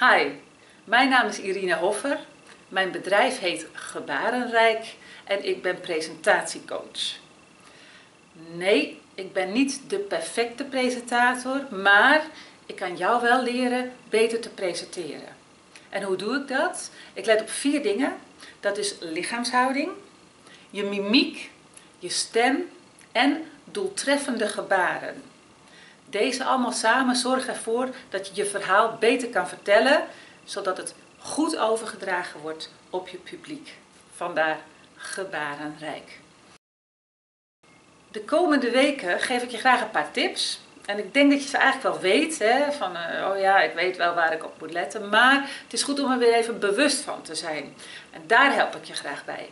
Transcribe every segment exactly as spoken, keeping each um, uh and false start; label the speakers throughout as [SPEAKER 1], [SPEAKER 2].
[SPEAKER 1] Hi, mijn naam is Irina Hoffer. Mijn bedrijf heet Gebarenrijk en ik ben presentatiecoach. Nee, ik ben niet de perfecte presentator, maar ik kan jou wel leren beter te presenteren. En hoe doe ik dat? Ik let op vier dingen. Dat is lichaamshouding, je mimiek, je stem en doeltreffende gebaren. Deze allemaal samen zorgen ervoor dat je je verhaal beter kan vertellen, zodat het goed overgedragen wordt op je publiek. Vandaar Gebarenrijk. De komende weken geef ik je graag een paar tips. En ik denk dat je ze eigenlijk wel weet, hè? Van uh, oh ja, ik weet wel waar ik op moet letten. Maar het is goed om er weer even bewust van te zijn. En daar help ik je graag bij.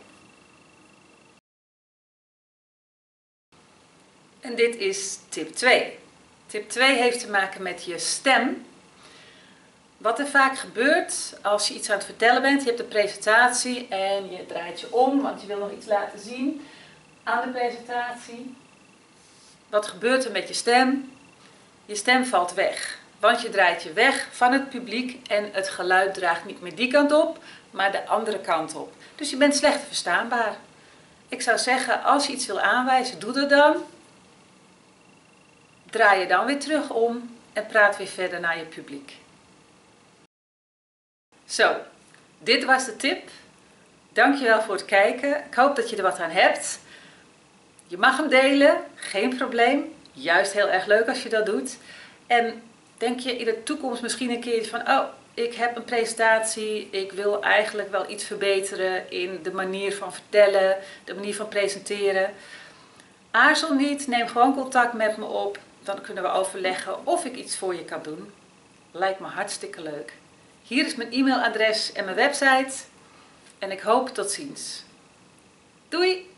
[SPEAKER 1] En dit is tip twee. Tip twee heeft te maken met je stem. Wat er vaak gebeurt als je iets aan het vertellen bent, je hebt een presentatie en je draait je om, want je wil nog iets laten zien aan de presentatie. Wat gebeurt er met je stem? Je stem valt weg, want je draait je weg van het publiek en het geluid draagt niet meer die kant op, maar de andere kant op. Dus je bent slecht verstaanbaar. Ik zou zeggen, als je iets wil aanwijzen, doe dat dan. Draai je dan weer terug om en praat weer verder naar je publiek. Zo, dit was de tip. Dankjewel voor het kijken. Ik hoop dat je er wat aan hebt. Je mag hem delen, geen probleem. Juist heel erg leuk als je dat doet. En denk je in de toekomst misschien een keer van, oh, ik heb een presentatie. Ik wil eigenlijk wel iets verbeteren in de manier van vertellen, de manier van presenteren. Aarzel niet, neem gewoon contact met me op. Dan kunnen we overleggen of ik iets voor je kan doen. Lijkt me hartstikke leuk. Hier is mijn e-mailadres en mijn website. En ik hoop tot ziens. Doei!